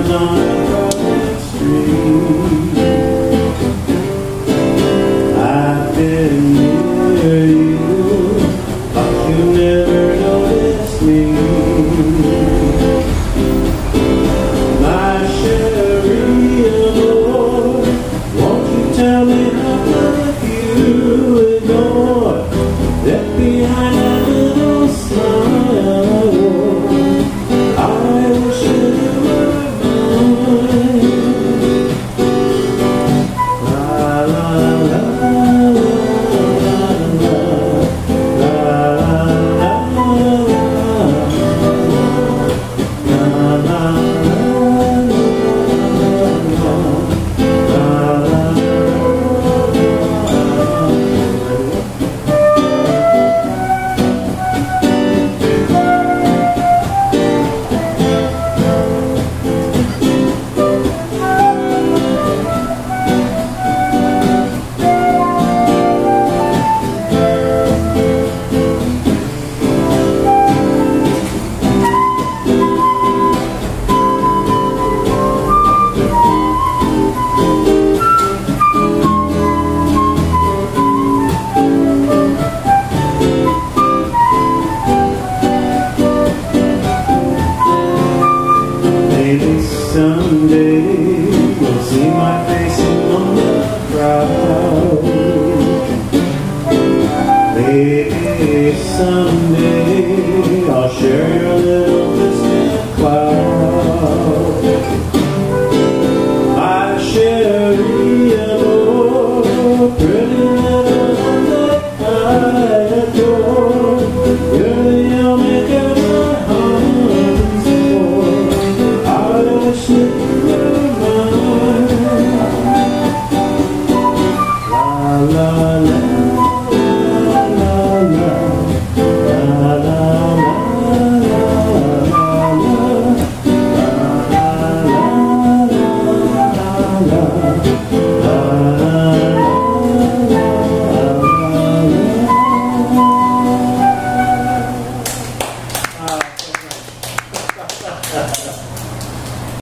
on a crowded street. I've been near you, but you never noticed me. My Cherie, Amour, won't you tell me how much you ignore? Left behind a little smile. I wish you were mine. La la la la la Maybe someday you'll see my face among the crowd. Maybe someday I'll share your little